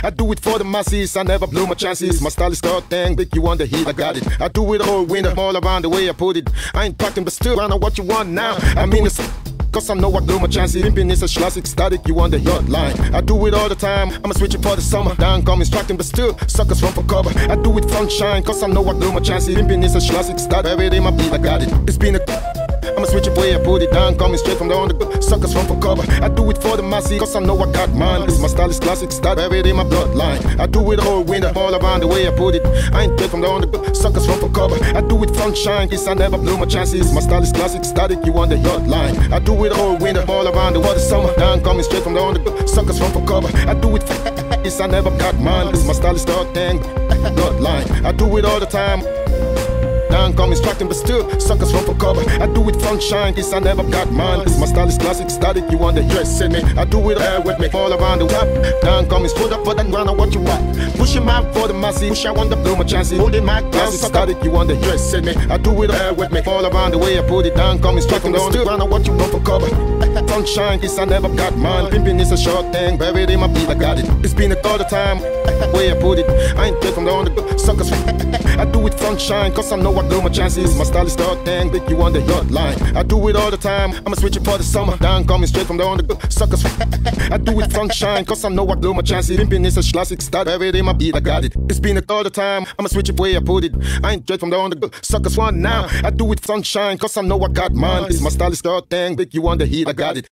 I do it for the masses, I never blow my chances. My style is God dang, big you on the heat, I got it. I do it all winter, all around the way I put it. I ain't packing, but still, I know what you want now. I mean it's cause I know I blew my chances. Pimpin' is a classic static, you on the yacht line. I do it all the time, I'ma switch it for the summer. Down come instructing, but still, suckers run for cover. I do it sunshine, cause I know I blew my chances. Pimpin' is a classic static, every day my beat, I got it. It's been a I'ma switch it way I put it down, coming straight from the underground. Suckers run for cover. I do it for the masses, cause I know I got mine. This my style is classic, start buried in my bloodline. I do it all winter, all around the way I put it. I ain't straight from the underground. Suckers run for cover. I do it sunshine, cause I never blew my chances. My style is classic, static, you on the yacht line. I do it all winter, all around the world is summer. Down coming straight from the underground. Suckers run for cover. I do it for cause I never got mine. This my style is God dang bloodline. I do it all the time. Down come instructing, but still, suckers run for cover. I do it sunshine, cause I never got mine. This my style is classic, static, you on the dress in me. I do it all with me, all around the top. Down come straight up for that run, I what you want. Pushing my for the masses, push I want to blow my chances. Holding my classic, static, you on the dress in me. I do it all with me, all around the way I put it. Down come instructing, but still, run, I what you run for cover. Sunshine, cause I never got mine. Pimpin' is a short thing, buried in my beat, I got it. It's been a all the time, way I put it. I ain't straight from the underground, suckers. I do it sunshine, cause I know I blow my chances. My style is God dang, big you on the yacht line. I do it all the time, I'ma switch it for the summer. Down coming straight from the underground, suckers. I do it sunshine, cause I know I blow my chances. Pimpin' is a classic start, every day my beat, I got it. It's been all the time, I'ma switch it way I put it. I ain't straight from the underground, suckers want now. I do it sunshine, cause I know I got mine. This my style is God dang, big you on the heat, I got it.